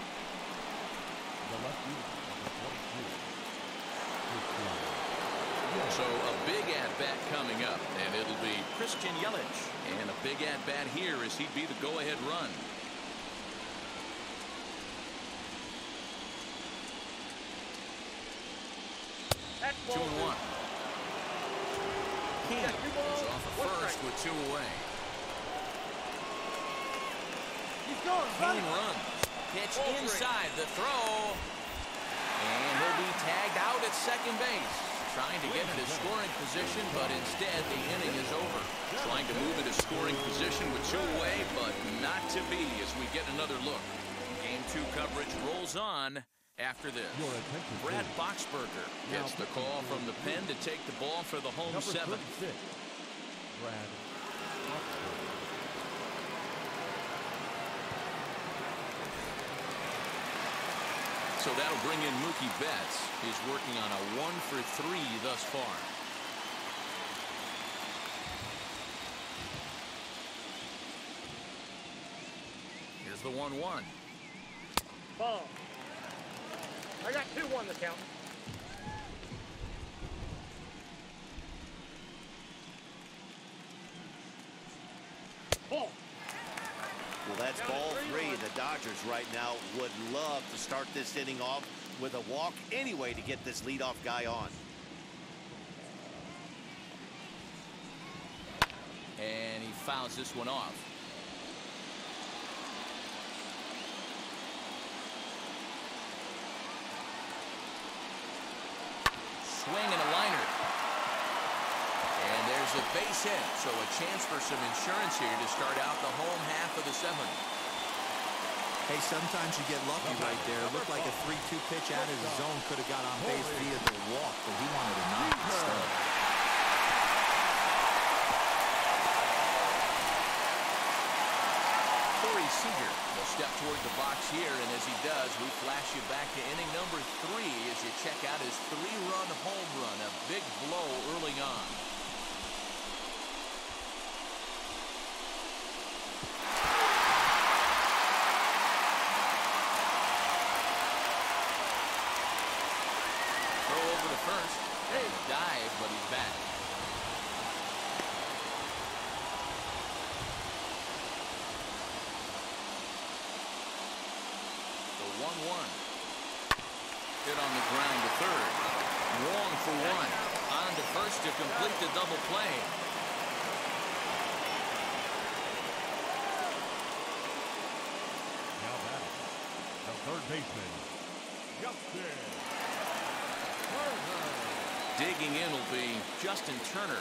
So a big at-bat coming up, and it'll be Christian Yelich. And a big at-bat here as he'd be the go-ahead run. That's 2-1. King is off a first with 2 away. He's going. King runs. Pitch inside the throw. And he'll be tagged out at second base. Trying to get into scoring position, but instead the inning is over. Trying to move into scoring position with 2 away, but not to be as we get another look. Game 2 coverage rolls on after this. Brad Boxberger gets the call from the pen to take the ball for the home 7th. Brad Boxberger. So that'll bring in Mookie Betts. He's working on a 1 for 3 thus far. Here's the 1-1. Ball. I got 2-1 the count. Ball. Well, that's ball 3. The Dodgers right now would love to start this inning off with a walk anyway to get this leadoff guy on. And he fouls this one off. Swing and a liner. And there's a base hit, so a chance for some insurance here to start out the home half of the 7th. Hey, sometimes you get lucky right there. It looked like a 3-2 pitch out of his zone. Could have got on base via the walk, but he wanted a knock instead. Seager will step toward the box here, and as he does, we flash you back to inning number 3 as you check out his 3-run home run, a big blow early on. Throw over to first. Hey, dive, but he's back. Hit on the ground to third. Wong for 1. On to first to complete the double play. Now batting, the third baseman, Justin Turner. Digging in will be Justin Turner.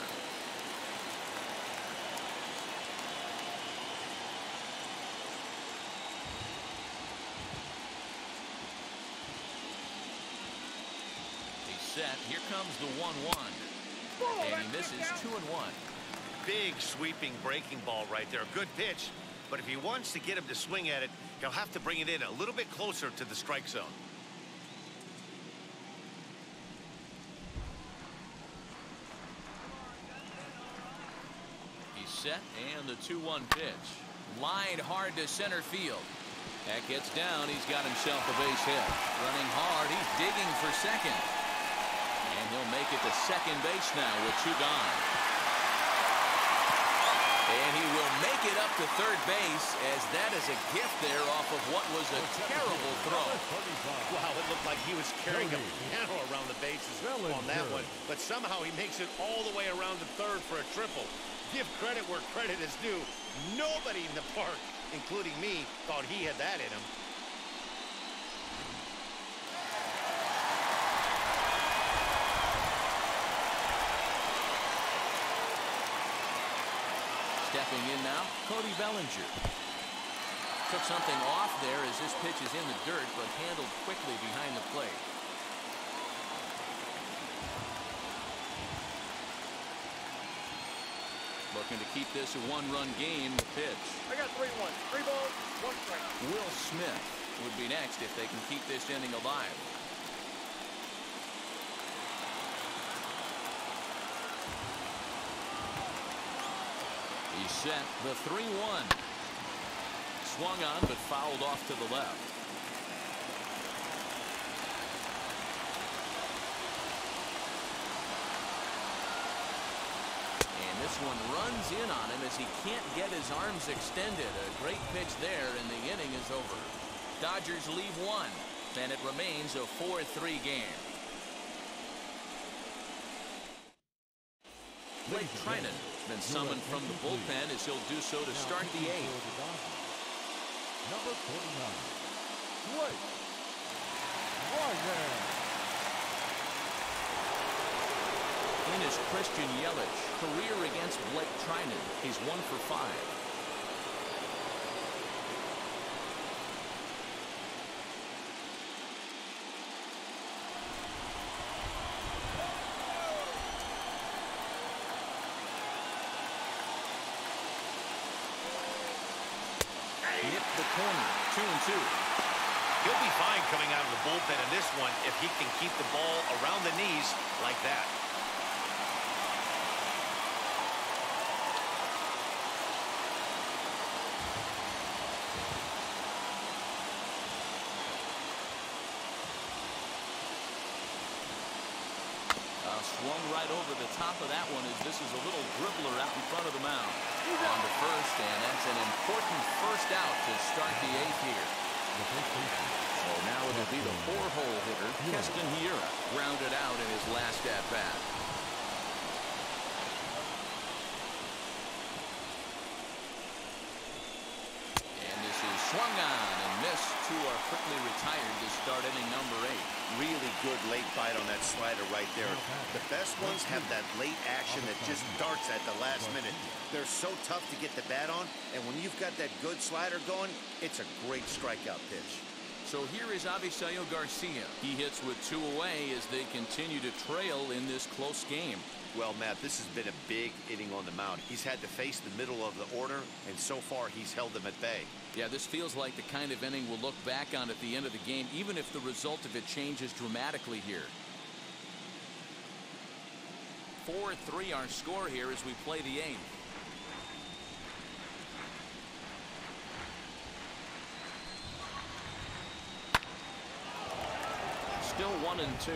Set. Here comes the 1-1. And he misses 2-1. Big sweeping breaking ball right there. Good pitch. But if he wants to get him to swing at it, he'll have to bring it in a little bit closer to the strike zone. He's set, and the 2-1 pitch. Lined hard to center field. That gets down. He's got himself a base hit. Running hard. He's digging for second. And he'll make it to second base now with 2 gone. And he will make it up to third base, as that is a gift there off of what was a terrible throw. Wow, it looked like he was carrying a piano around the bases on that one. But somehow he makes it all the way around to third for a triple. Give credit where credit is due. Nobody in the park, including me, thought he had that in him. Stepping in now, Cody Bellinger. Took something off there as this pitch is in the dirt, but handled quickly behind the plate. Looking to keep this a 1-run game. The pitch. I got 3-1. 3 balls, 1 strike. Will Smith would be next if they can keep this inning alive. He's set. The 3-1. Swung on, but fouled off to the left. And this one runs in on him as he can't get his arms extended. A great pitch there, and the inning is over. Dodgers leave 1, and it remains a 4-3 game. Blake Trinan been summoned from the bullpen as he'll do so to start the 8th. Number 49, Blake Trinan. In is Christian Yelich. Career against Blake Trinan. He's 1 for 5. Hit the corner. 2-2. He'll be fine coming out of the bullpen in this one if he can keep the ball around the knees like that. Swung right over the top of that one as this is a little dribbler out in front of the mound. On to first, and that's an important first first out to start the 8th here. So now it'll be the 4-hole hitter, Keston Hiura, grounded out in his last at-bat. And this is swung on and missed. Two are quickly retired to start inning number 8. Really good late bite on that slider right there. The best ones have that late action that just darts at the last minute. They're so tough to get the bat on, and when you've got that good slider going, it's a great strikeout pitch. So here is Avisaíl Garcia. He hits with 2 away as they continue to trail in this close game. Well, Matt, this has been a big inning on the mound. He's had to face the middle of the order, and so far he's held them at bay. Yeah, this feels like the kind of inning we'll look back on at the end of the game, even if the result of it changes dramatically here. 4-3 our score here as we play the 8th. Still 1-2.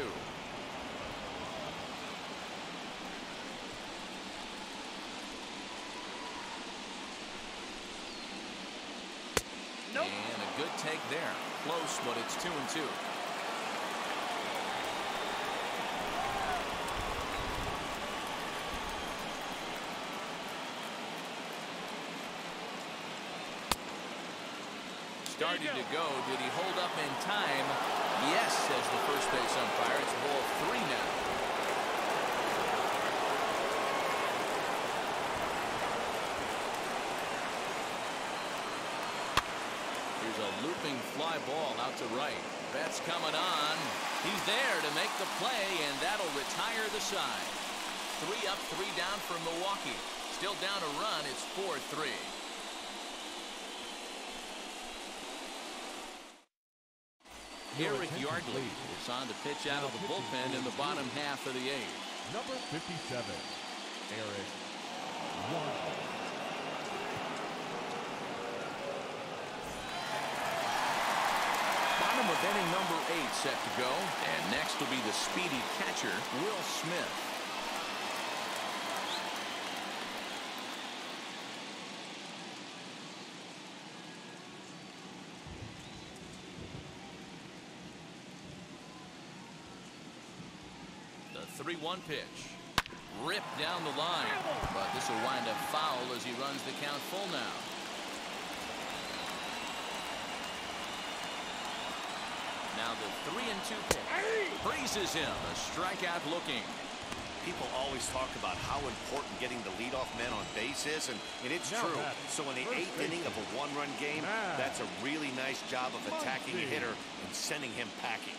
Nope. And a good take there. Close, but it's 2-2. Starting to go. Did he hold up in time? Yes, says the first base umpire. It's ball 3 now. Here's a looping fly ball out to right. Betts coming on. He's there to make the play, and that'll retire the side. 3 up, 3 down for Milwaukee. Still down a run. It's 4-3. Eric Yardley is on to pitch out of the bullpen in the bottom half of the 8th. Number 57, Eric Yardley. Bottom of inning number 8 set to go. And next will be the speedy catcher, Will Smith. The 3-1 pitch. Ripped down the line. But this will wind up foul as he runs the count full now. Now the 3-2 pitch. Freezes him. A strikeout looking. People always talk about how important getting the leadoff man on base is, and it's true. So in the 8th inning of a 1-run game, that's a really nice job of attacking a hitter and sending him packing.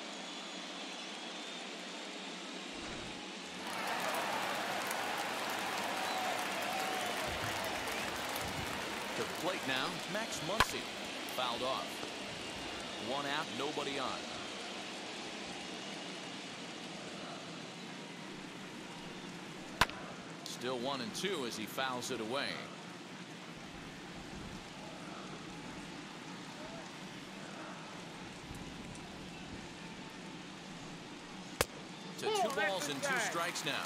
To the plate now, Max Muncy. Fouled off. 1 out, nobody on. Still 1-2 as he fouls it away. To 2 balls and 2 strikes now.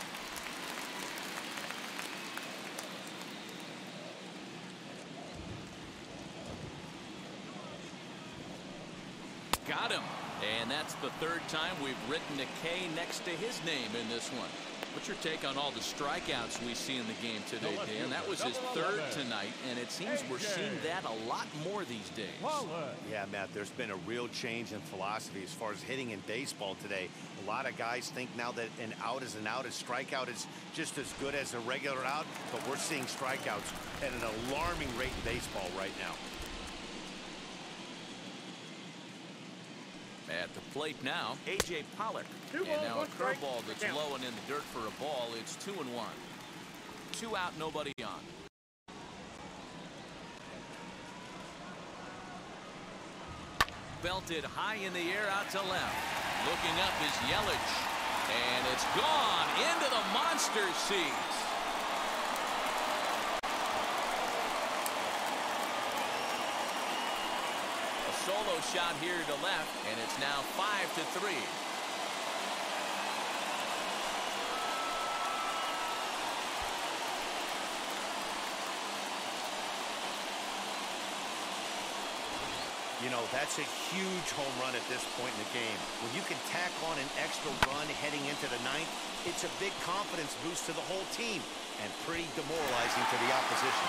Got him. And that's the 3rd time we've written a K next to his name in this one. What's your take on all the strikeouts we see in the game today, Dan? That was his 3rd tonight, and it seems we're seeing that a lot more these days. Yeah, Matt, there's been a real change in philosophy as far as hitting in baseball today. A lot of guys think now that an out is an out, a strikeout is just as good as a regular out, but we're seeing strikeouts at an alarming rate in baseball right now. At the plate now, A.J. Pollock. And now a curveball that's low and in the dirt for a ball. It's 2-1. 2 out, nobody on. Belted high in the air out to left. Looking up is Yelich. And it's gone into the monster seats. Solo shot here to left, and it's now 5-3. You know, that's a huge home run at this point in the game. When you can tack on an extra run heading into the ninth, it's a big confidence boost to the whole team and pretty demoralizing to the opposition.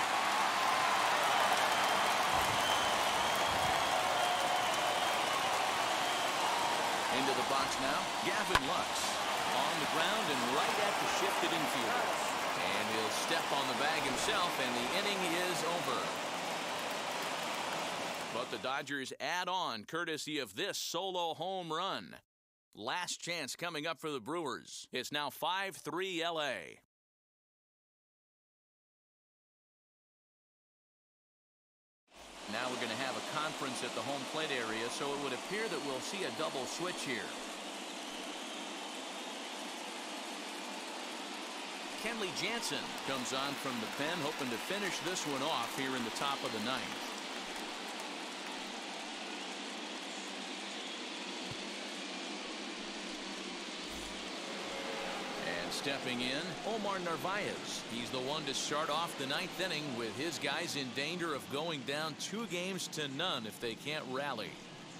Into the box now, Gavin Lux. On the ground and right at the shifted infield. And he'll step on the bag himself, and the inning is over. But the Dodgers add on courtesy of this solo home run. Last chance coming up for the Brewers. It's now 5-3 LA. Now we're going to have a conference at the home plate area, so it would appear that we'll see a double switch here. Kenley Jansen comes on from the pen, hoping to finish this one off here in the top of the ninth. And stepping in, Omar Narvaez. He's the one to start off the ninth inning with his guys in danger of going down 2-0 if they can't rally.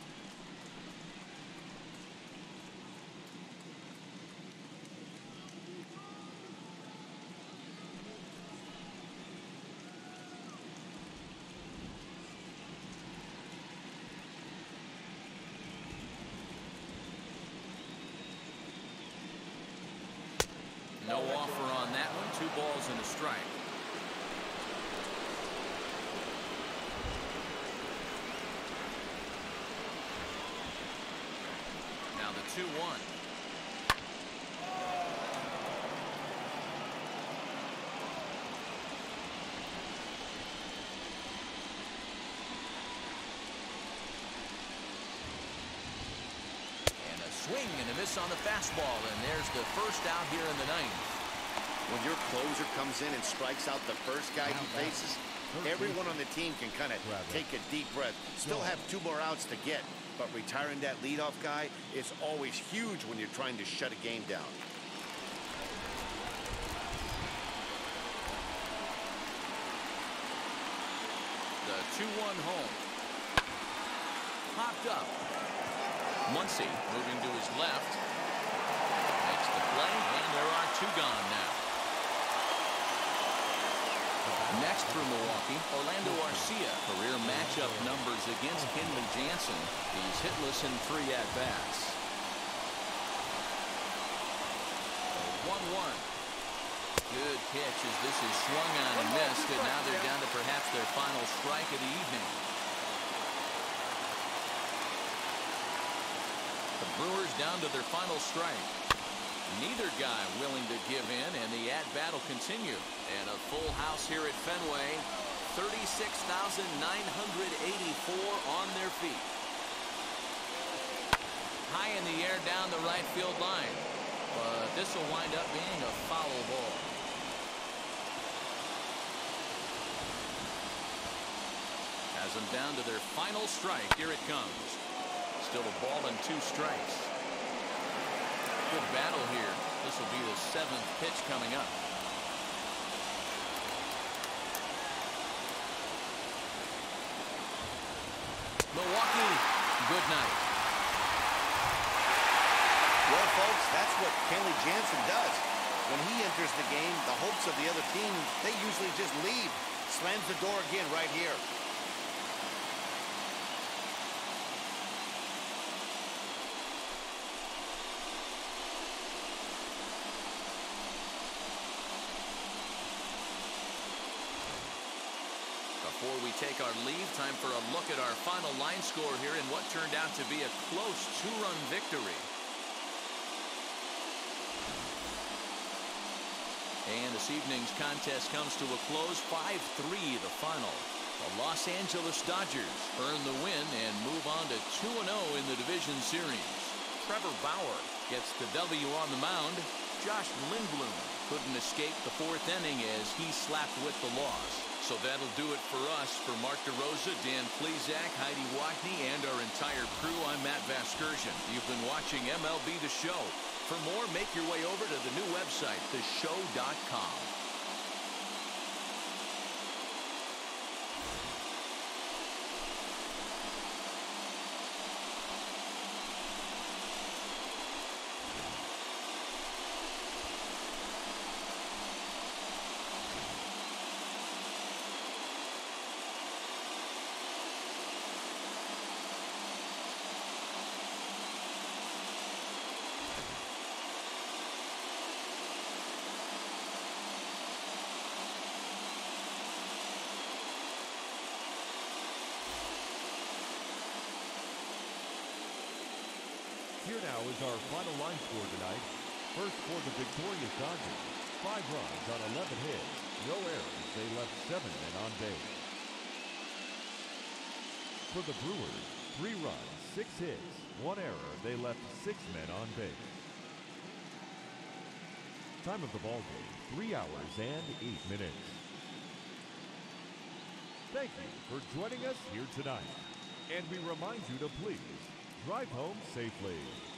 No offer on that one. 2 balls and a strike. Now the 2-1. Swing and a miss on the fastball, and there's the first out here in the ninth. When your closer comes in and strikes out the first guy he faces, everyone on the team can kind of take a deep breath. Still have 2 more outs to get, but retiring that leadoff guy is always huge when you're trying to shut a game down. The 2-1 home. Popped up. Muncy moving to his left. Makes the play, and there are 2 gone now. Next for Milwaukee, Orlando Arcia. Career matchup numbers against Kenley Jansen. He's hitless in 3 at-bats. 1-1. Good pitch as this is swung on and missed, and now they're down to perhaps their final strike of the evening. The Brewers down to their final strike. Neither guy willing to give in, and the at-bat will continue. And a full house here at Fenway. 36,984 on their feet. High in the air down the right field line. But this will wind up being a foul ball. Has them down to their final strike. Here it comes. Still a ball and 2 strikes. Good battle here. This will be the 7th pitch coming up. Milwaukee, good night. Well, folks, that's what Kenley Jansen does. When he enters the game, the hopes of the other team, they usually just leave. Slams the door again right here. Before we take our leave, time for a look at our final line score here in what turned out to be a close 2-run victory. And this evening's contest comes to a close, 5-3 the final. The Los Angeles Dodgers earn the win and move on to 2-0 in the division series. Trevor Bauer gets the W on the mound. Josh Lindblom couldn't escape the 4th inning as he slapped with the loss. So that'll do it for us. For Mark DeRosa, Dan Plesac, Heidi Watney, and our entire crew, I'm Matt Vasgersian. You've been watching MLB The Show. For more, make your way over to the new website, theshow.com. Here now is our final line score tonight. First for the victorious Dodgers, 5 runs on 11 hits, no errors. They left 7 men on base. For the Brewers, 3 runs, 6 hits, 1 error. They left 6 men on base. Time of the ball game, 3 hours and 8 minutes. Thank you for joining us here tonight. And we remind you to please drive home safely.